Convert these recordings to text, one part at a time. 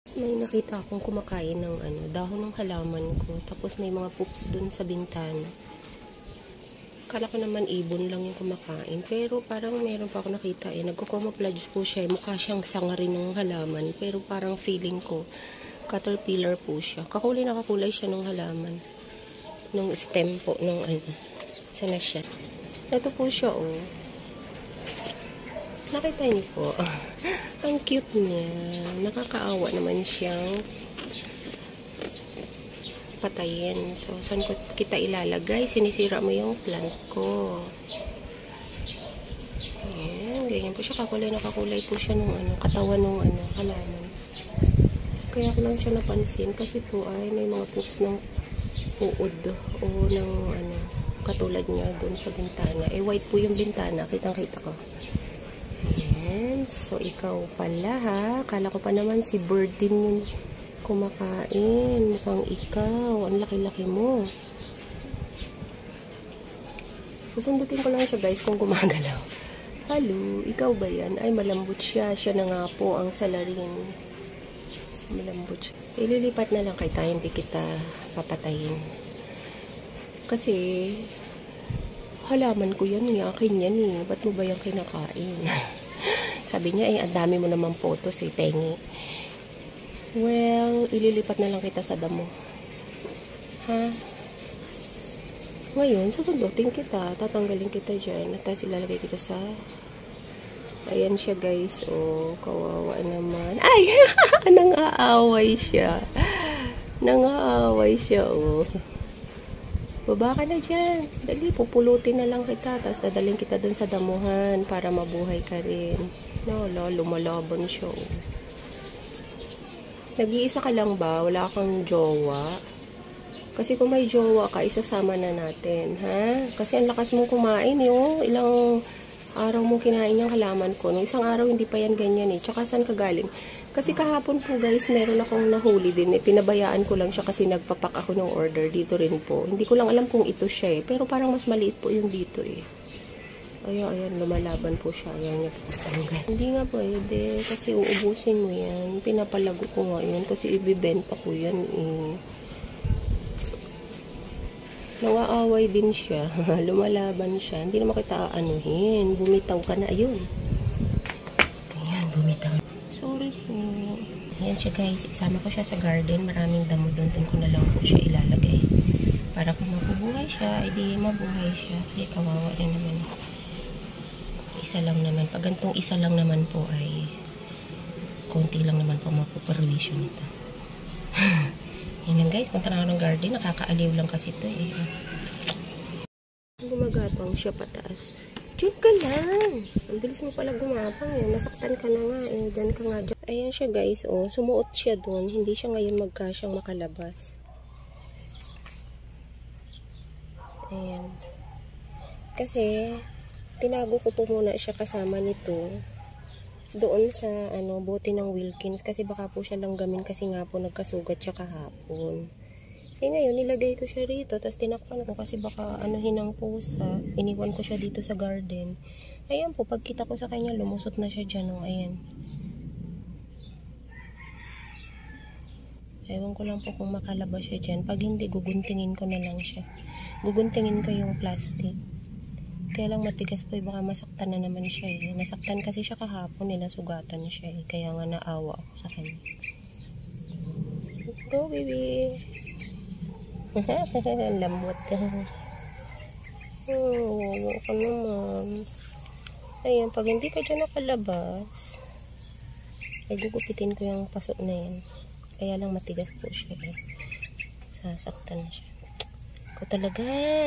May nakita akong kumakain ng dahon ng halaman ko. Tapos may mga poops dun sa bintana. Kala ko naman ibon lang yung kumakain. Pero parang meron pa ako nakita nagko-camouflage po siya. Mukha siyang sanga rin ng halaman. Pero parang feeling ko, caterpillar po siya. Kakulay na kakulay siya ng halaman. Nung stem po, nung sana siya. Ito po siya, oh. Nakita niyo po. Ang cute niya. Nakakaawa naman siyang patayin. So, saan ko kita ilalagay? Sinisira mo yung plant ko. Ayan, ganyan po siya. Kakulay na kakulay po siya nung katawan nung halaman. Kaya ko lang siya napansin kasi po ay may mga poops ng uod o ng katulad niya doon sa bintana. White po yung bintana. Kitang-kita ko. So, ikaw pala ha. Kala ko pa naman si bird din yung kumakain. Mukhang ikaw. Ang laki-laki mo. Susundutin ko lang siya guys kung gumagalaw. Hello, ikaw ba yan? Ay, malambot siya. Siya na nga po ang salarin. Malambot siya. Ililipat na lang kay tayo. Hindi kita papatayin. Kasi halaman ko yan. Akin yan eh. Ba't mo ba yung kinakain? Sabi niya, ang dami mo naman photos pengi. Well, ililipat na lang kita sa damo. Ha? Ngayon, susundutin kita. Tatanggalin kita dyan. At tapos ilalagay kita sa... Ayan siya guys. Oh, kawawa naman. Ay! Nang-aaway siya. Nang-aaway siya, oh. Baba ka na dyan. Dali, pupulutin na lang kita. Tapos dadalhin kita dun sa damuhan para mabuhay ka rin. Lala, lumalaban siya. Oh. Nag-iisa ka lang ba? Wala kang jowa? Kasi kung may jowa ka, isasama na natin. Ha? Kasi ang lakas mong kumain. Ilang araw mong kinain yung halaman ko. Nung isang araw, hindi pa yan ganyan eh. Tsaka saan ka galing? Kasi kahapon po guys, meron akong nahuli din. Pinabayaan ko lang siya kasi nagpapak ako ng order. Dito rin po. Hindi ko lang alam kung ito siya eh. Pero parang mas maliit po yung dito eh. Ayan, lumalaban po siya. Ayan niya po. Hindi nga pwede. Kasi uubusin mo yan. Pinapalago ko nga yun. Kasi ibibenta ko yan eh. Nangaaway din siya. Lumalaban siya. Hindi naman kita aanuhin. Bumitaw ka na. Ayun. Ayan, bumitaw. Sorry po. Ayan siya guys. Isama ko siya sa garden. Maraming damo doon. Doon ko na lang po siya ilalagay. Para kung mabubuhay siya, edi mabuhay siya. Kasi kawawa rin naman. Isa lang naman. Pag gantong isa lang naman po ay konti lang naman po mapuperwisyo nito. Yan lang guys. Punta na ako ng garden. Nakakaaliw lang kasi ito eh. Gumagapang siya pataas. Diyan ka lang. Ang bilis mo pala gumapang eh. Nasaktan ka na nga eh. Diyan ka nga dyan. Ayan siya guys. Oh, sumuot siya doon. Hindi siya ngayon magkasyang makalabas. Ayan. Kasi tinago ko po muna siya kasama nito doon sa bote ng Wilkins kasi baka po siya langgamin kasi nga po nagkasugat siya kahapon. Ngayon nilagay ko siya rito tapos tinakpan ko kasi baka hinang pusa. Iniwan ko siya dito sa garden. Ayan po, pagkita ko sa kanya lumusot na siya dyan. Oh, ayan. Ewan ko lang po kung makalabas siya dyan. Pag hindi, guguntingin ko na lang siya. Guguntingin ko yung plastic. Kaya lang matigas po, baka masaktan na naman siya eh. Nasaktan kasi siya kahapon, nasugatan siya eh. Kaya nga naawa ako sa kanya. Go baby! Ang lambot. Oh, ka naman. Ayan, pag hindi ka dyan nakalabas, ay gugupitin ko yung paso na yan. Kaya lang matigas po siya eh. Sasaktan na siya. Ko talaga.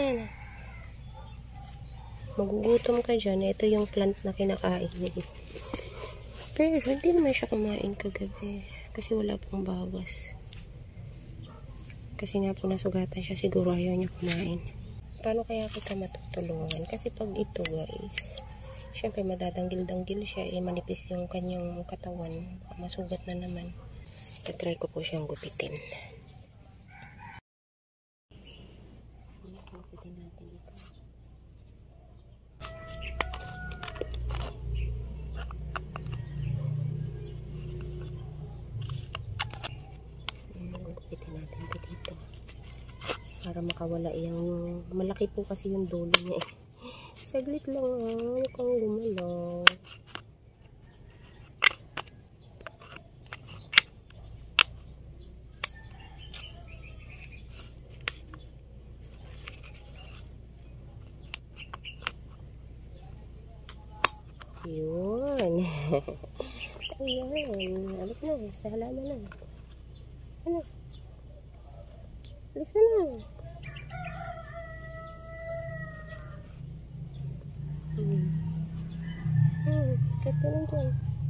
Magugutom ka dyan. Ito yung plant na kinakain. Pero hindi naman siya kumain kagabi. Kasi wala pong bawas. Kasi nga po nasugatan siya. Siguro ayaw niya kumain. Paano kaya kita matutulungan? Kasi pag ito guys, syempre madadanggil-danggil siya. Manipis yung kanyang katawan. Masugat na naman. Try ko po siyang gupitin. Gupitin natin ito. Para makawala yung malaki po kasi yung dulo niya eh. Saglit lang huwag kang gumalaw. Yun. Ayan. Alik na. Sa halaman na. Ano? Alis ka na. Kat ka lang dyan.